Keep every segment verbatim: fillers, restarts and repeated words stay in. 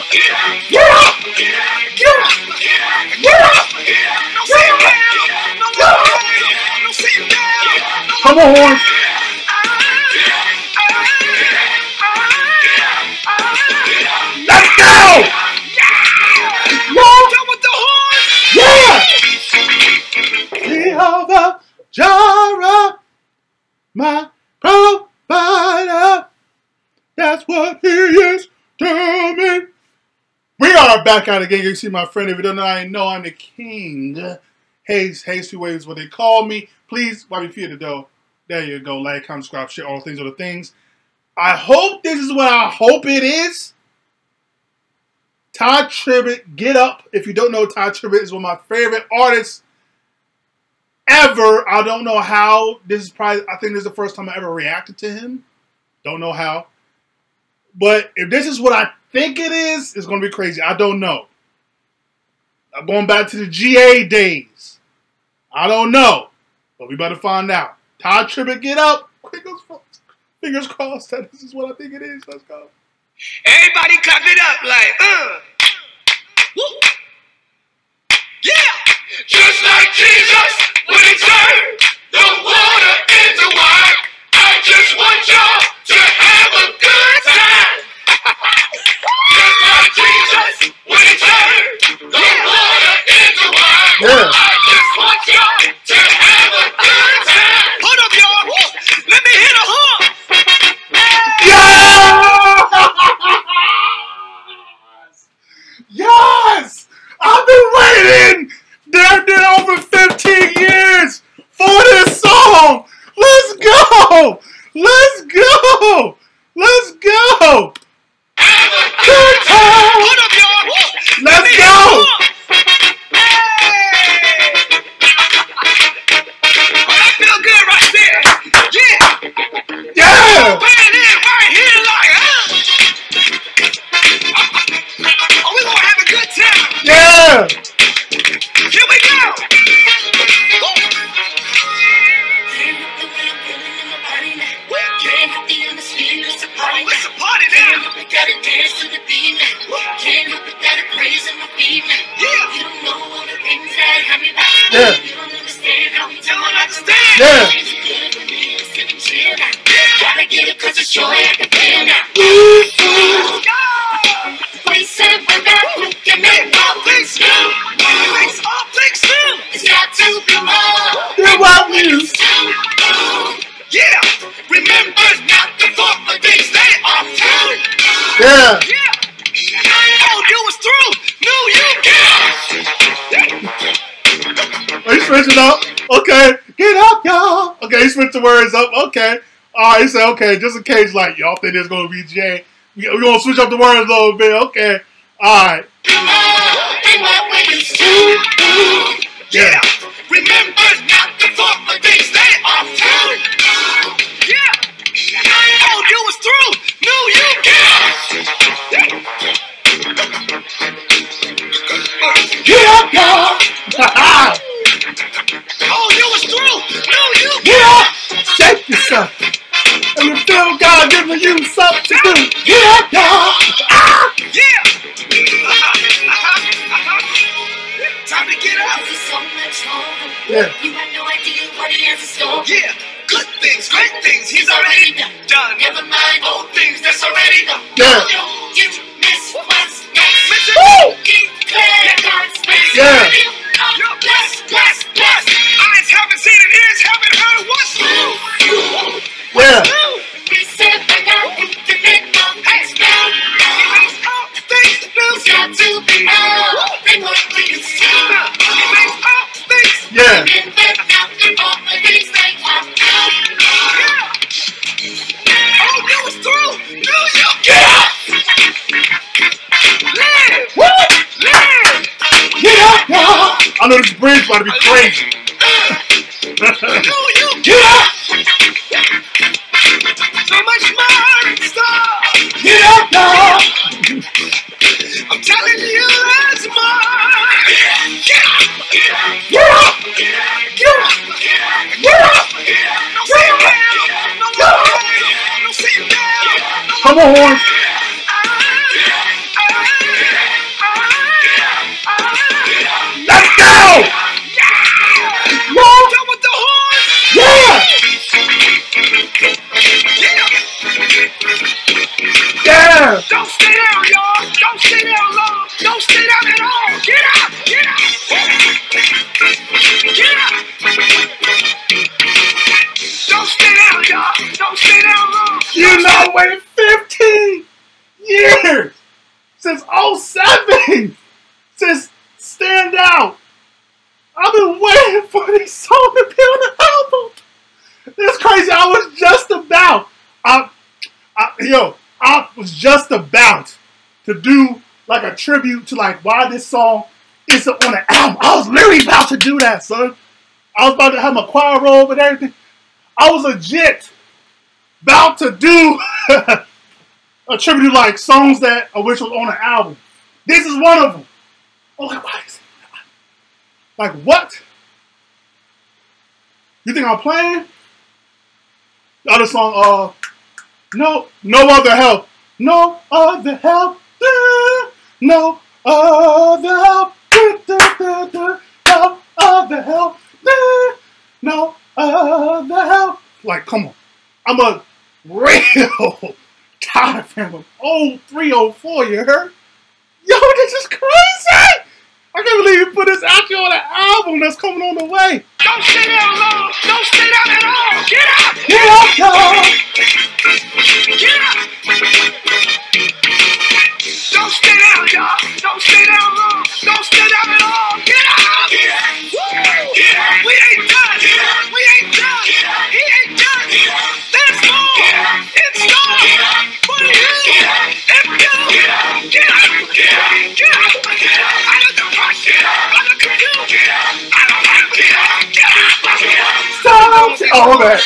Get up! Get up! Get up! Get up! No sit down! No down! No sit down! Come on, horns! Let's go! Yeah! Done with the horns! Yeah! Jehovah Jireh, my provider. That's what he is to me. We are back out again. You see my friend. If you don't know, I know I'm the king. Hayes, Hayes, two ways what they call me. Please, while you feel the dough, there you go. Like, comment, subscribe, share, all things, all the things. I hope this is what I hope it is. Tye Tribbett, get up. If you don't know, Tye Tribbett is one of my favorite artists ever. I don't know how. This is probably, I think this is the first time I ever reacted to him. Don't know how. But if this is what I think it is, it's going to be crazy. I don't know. I'm going back to the G A days. I don't know. But we better find out. Tye Tribbett, get up. Fingers crossed that this is what I think it is. Let's go. Everybody clap it up like, uh. Woo. Yeah! Just like Jesus when he turned the water into wine. I just want y'all to have a good time. Just like Jesus when he turned the water into wine. Yeah. I just want y'all to have a good time. Hold up, y'all. Let me hit a horn. Yes! I've been waiting damn near over fifteen years for this song! Let's go! Let's go! Let's go! Have a Good good time! Hold up, y'all. Let's Let me go! hit a horn. Hey! Oh, that feel good right there. Yeah! Yeah! Put it in right here like, uh. Oh, we gonna have a good time. Yeah! Here we go. Woo. Oh, it's a party now. Gotta dance to the beat now. Can't help it that I praise in my feet now. Yeah. You don't know all the things that have me back. Yeah. You don't understand how we You do don't it. understand. Yeah! It's good for me to sit and chill now. Gotta get it cause it's joy I can feel now. Let's go. We said we're not looking at All things new. All things new. It's got to be more. You're what we used to. Yeah. Remember not the former things they are through. Yeah! Yeah. Oh, you was through. Knew you can. Are you switching up? Okay. Get up, y'all. Okay, he switched the words up. Okay. Alright, he said, okay, just in case, like, y'all think there's going to be Jay. We're going to switch up the words a little bit. Okay. Alright. And what we used to. Yeah. Remember not the former things they are through. Yeah. Oh, you was through. Knew you can. Get up, y'all. Oh, you was through. Knew you Get can. up. Shake yourself. And you feel God giving you something to do. Get up, y'all. Ah! Yeah. Time to get up. There's so much more. Yeah. You have no idea what he has in store. Yeah. Good things, great things. He's already done. Never mind Old things that's already done. Yeah. Don't you miss what's next. Listen. Woo! Declare God's grace. Yeah. You're blessed, blessed, blessed. Eyes haven't seen and ears haven't heard what's new. Yeah. New. We said we're not looking at more things now. He makes all things new. It's got to be more than what we used to. He makes all things new. Yeah. Remember not the former things they are through. Yeah. Oh, you was through. Knew you can. Live. What? Live. Get up, y'all. I know this bridge about to be crazy. Knew you Get up. so much more stuff. Get up, y'all. I'm telling you, there's more. Get up. Get up. Get up. Get up. Get up. Get up. No sit down. No way. No sit down. Come on, horns. Ah, ah, Yeah. Don't stay down, y'all. Don't stay down long. Don't stay down at all. Get up. Get up. Get up. Don't stay down, y'all. Don't stay down long. You know, I waited fifteen years since oh seven, since Stand Out. I've been waiting for this song to be on the album. It's crazy. I was just about, I, I, yo, I was just about to do like a tribute to like why this song isn't on the album. I was literally about to do that, son. I was about to have my choir robe and everything. I was legit about to do a tribute to like songs that I wish was on the album. This is one of them. Oh, like, why is it? Like, what? You think I'm playing? The other song, uh, no, no other help. No other help. No other help. No other help. No other help. Like, come on. I'm a real Tye fan of oh three oh four, you heard? Yo, this is crazy! I can't believe you put this out here on an album that's coming on the way. Don't stay down long. Don't stay down at all. Get up. Get up, y'all. Get up. Don't stay down, y'all. Don't stay down long. Don't stay down at all. Get up. Woo. We ain't done. We ain't done. He ain't done. There's more in store for you. If you get up. Get up. I look confused. I look confused. I don't want to get up. Get up. Stop. Oh, man.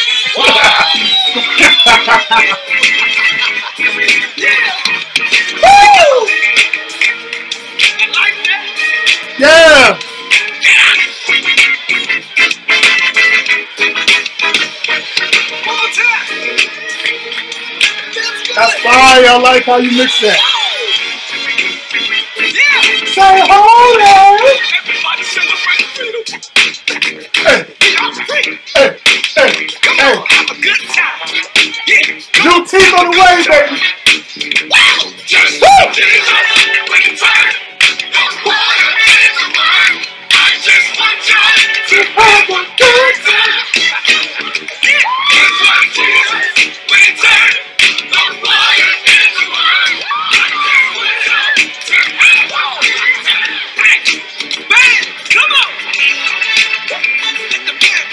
Woo! Yeah. That's fire. I like how you mix that. Say holy. Everybody celebrate freedom. Hey, hey, hey, Come hey. on, have a good time. Yeah. New team on the way, baby. Wow. Just woo. Jesus, when you turn, the water is a word. I just want you to have a good time. Yeah. Just like Jesus, when you turn, the water is a word. I just want you to have a good time. Man, come on. Let the band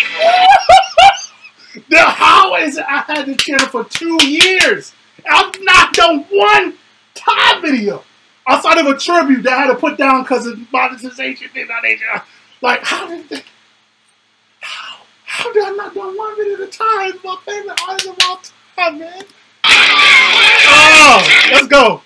play. The how is it? I had this channel for two years. I've not done one Tye video outside of a tribute that I had to put down because of monetization, things like that. Like, how did they, how, how did I not done one video at a time? It's my favorite artist of all time, man. Oh, let's go.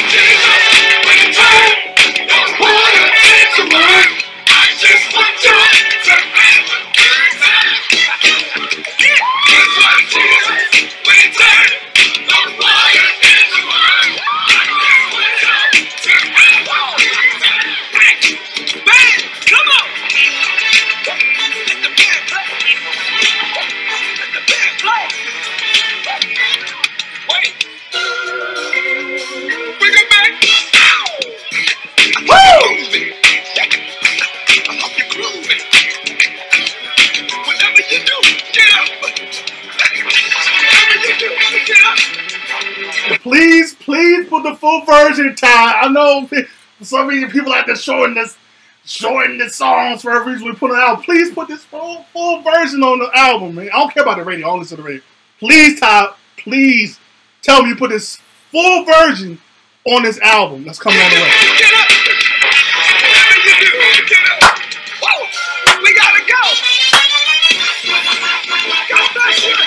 Please, please put the full version, Tye. I know some of you people out there showing this, showing the songs for every reason we put it out. Please put this full full version on the album, man. I don't care about the radio. I don't listen to the radio. Please, Tye, please tell me you put this full version on this album that's coming on the way. Get up! Whatever you do, get up! Whoa! We gotta go! God bless you!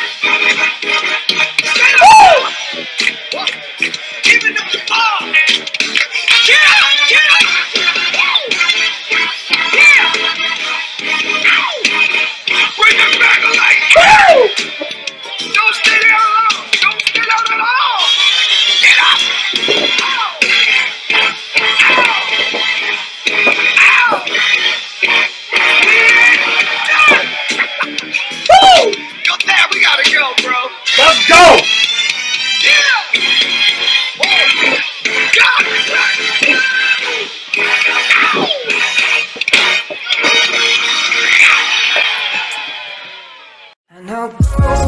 Stand up! Whoa! Giving up the ball! Get up! Get up! Whoa! Yeah! Ow! Bring it back like woo! Don't stay there alone! Don't stay down at all! Get up! Ow! Ow! Woo! Go there, we gotta go, bro. Let's go! Yeah! Now go